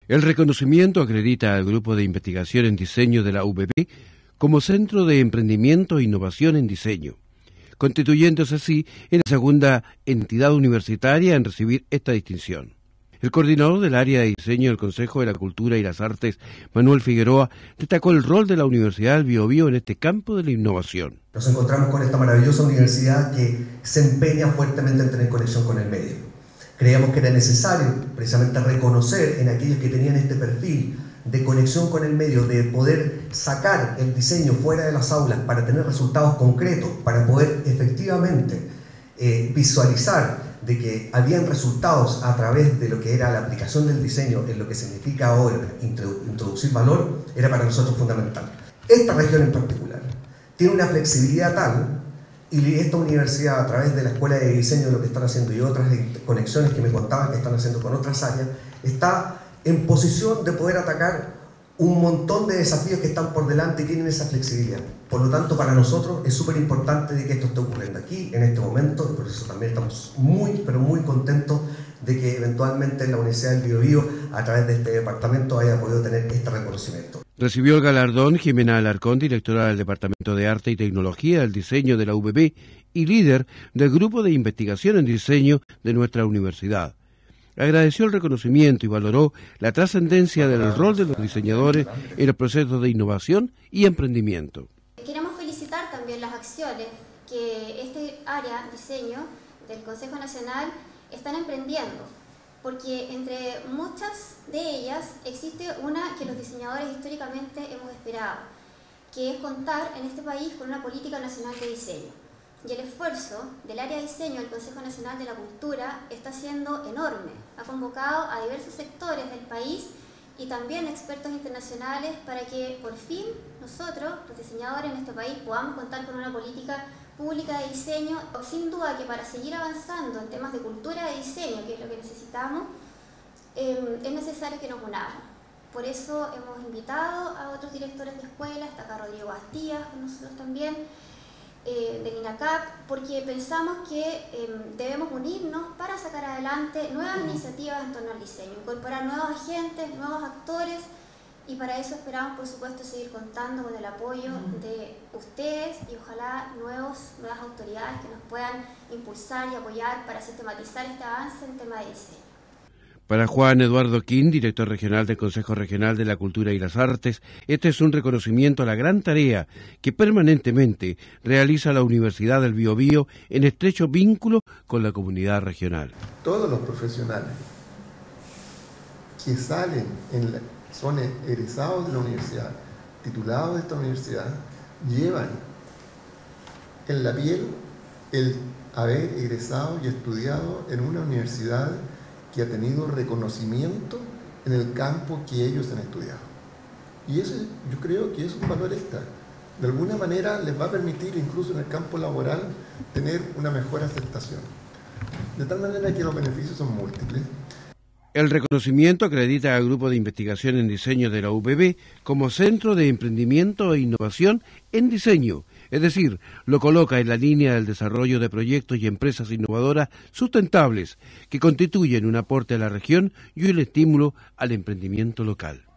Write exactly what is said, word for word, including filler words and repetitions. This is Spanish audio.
El reconocimiento acredita al Grupo de Investigación en Diseño de la U B B como Centro de Emprendimiento e Innovación en Diseño, constituyéndose así en la segunda entidad universitaria en recibir esta distinción. El coordinador del área de diseño del Consejo de la Cultura y las Artes, Manuel Figueroa, destacó el rol de la Universidad del Biobío en este campo de la innovación. Nos encontramos con esta maravillosa universidad que se empeña fuertemente en tener conexión con el medio. Creíamos que era necesario precisamente reconocer en aquellos que tenían este perfil de conexión con el medio, de poder sacar el diseño fuera de las aulas para tener resultados concretos, para poder efectivamente eh, visualizar de que habían resultados a través de lo que era la aplicación del diseño en lo que significa ahora introducir valor, era para nosotros fundamental. Esta región en particular tiene una flexibilidad tal, y esta universidad, a través de la Escuela de Diseño, de lo que están haciendo y otras conexiones que me contaban que están haciendo con otras áreas, está en posición de poder atacar un montón de desafíos que están por delante y tienen esa flexibilidad. Por lo tanto, para nosotros es súper importante de que esto esté ocurriendo aquí, en este momento, y por eso también estamos muy, pero muy contentos de que eventualmente la Universidad del Biobío, a través de este departamento, haya podido tener este reconocimiento. Recibió el galardón Jimena Alarcón, directora del Departamento de Arte y Tecnología del Diseño de la U B B y líder del Grupo de Investigación en Diseño de nuestra universidad. Agradeció el reconocimiento y valoró la trascendencia del rol de los diseñadores en los procesos de innovación y emprendimiento. Queremos felicitar también las acciones que este área, diseño, del Consejo Nacional están emprendiendo, porque entre muchas de ellas existe una que los diseñadores históricamente hemos esperado, que es contar en este país con una política nacional de diseño. Y el esfuerzo del área de diseño del Consejo Nacional de la Cultura está siendo enorme. Ha convocado a diversos sectores del país y también expertos internacionales para que por fin nosotros, los diseñadores en este país, podamos contar con una política pública de diseño. Sin duda que para seguir avanzando en temas de cultura de diseño, que es lo que necesitamos, eh, es necesario que nos unamos. Por eso hemos invitado a otros directores de escuela, está acá Rodrigo Bastías con nosotros también, eh, del INACAP, porque pensamos que eh, debemos unirnos para sacar adelante nuevas iniciativas en torno al diseño, incorporar nuevos agentes, nuevos actores, y para eso esperamos, por supuesto, seguir contando con el apoyo de ustedes y ojalá nuevos, nuevas autoridades que nos puedan impulsar y apoyar para sistematizar este avance en tema de diseño. Para Juan Eduardo Quín, director regional del Consejo Regional de la Cultura y las Artes, este es un reconocimiento a la gran tarea que permanentemente realiza la Universidad del Biobío en estrecho vínculo con la comunidad regional. Todos los profesionales que salen, en la, son egresados de la universidad, titulados de esta universidad, llevan en la piel el haber egresado y estudiado en una universidad que ha tenido reconocimiento en el campo que ellos han estudiado. Y eso yo creo que es un valor extra. De alguna manera les va a permitir, incluso en el campo laboral, tener una mejor aceptación. De tal manera que los beneficios son múltiples. El reconocimiento acredita al Grupo de Investigación en Diseño de la U B B como Centro de Emprendimiento e Innovación en Diseño, es decir, lo coloca en la línea del desarrollo de proyectos y empresas innovadoras sustentables que constituyen un aporte a la región y un estímulo al emprendimiento local.